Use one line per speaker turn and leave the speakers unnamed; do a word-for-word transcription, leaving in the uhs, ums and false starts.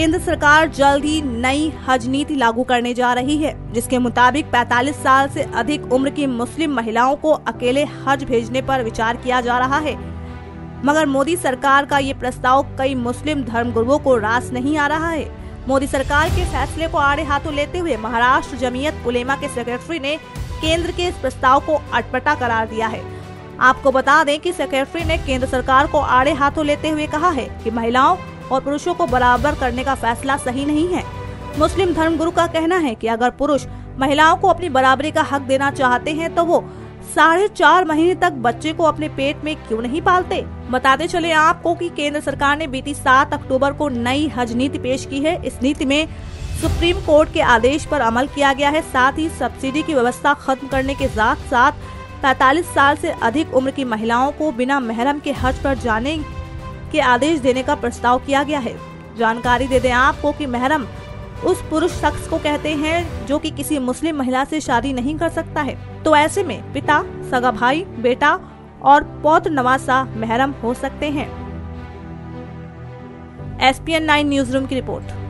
केंद्र सरकार जल्द ही नई हज नीति लागू करने जा रही है, जिसके मुताबिक पैंतालीस साल से अधिक उम्र की मुस्लिम महिलाओं को अकेले हज भेजने पर विचार किया जा रहा है। मगर मोदी सरकार का ये प्रस्ताव कई मुस्लिम धर्मगुरुओं को रास नहीं आ रहा है। मोदी सरकार के फैसले को आड़े हाथों लेते हुए महाराष्ट्र जमीयत उलेमा के सेक्रेटरी ने केंद्र के इस प्रस्ताव को अटपटा करार दिया है। आपको बता दें कि सेक्रेटरी ने केंद्र सरकार को आड़े हाथों लेते हुए कहा है कि महिलाओं और पुरुषों को बराबर करने का फैसला सही नहीं है। मुस्लिम धर्मगुरु का कहना है कि अगर पुरुष महिलाओं को अपनी बराबरी का हक देना चाहते हैं तो वो साढ़े चार महीने तक बच्चे को अपने पेट में क्यों नहीं पालते। बताते चले आपको कि केंद्र सरकार ने बीती सात अक्टूबर को नई हज नीति पेश की है। इस नीति में सुप्रीम कोर्ट के आदेश पर अमल किया गया है। साथ ही सब्सिडी की व्यवस्था खत्म करने के साथ साथ पैंतालीस साल से अधिक उम्र की महिलाओं को बिना महरम के हज पर जाने के आदेश देने का प्रस्ताव किया गया है। जानकारी दे दें आपको कि महरम उस पुरुष शख्स को कहते हैं जो कि किसी मुस्लिम महिला से शादी नहीं कर सकता है। तो ऐसे में पिता, सगा भाई, बेटा और पौत्र नवासा महरम हो सकते हैं। S P N nine news room की रिपोर्ट।